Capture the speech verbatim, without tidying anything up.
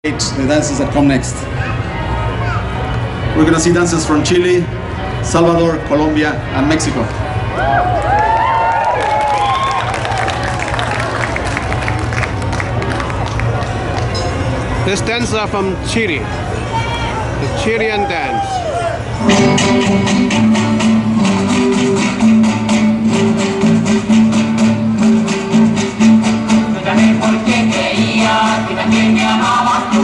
The dances that come next. We're gonna see dances from Chile, Salvador, Colombia, and Mexico. This dances are from Chile, the Chilean dance. Porque creía que también me amabas.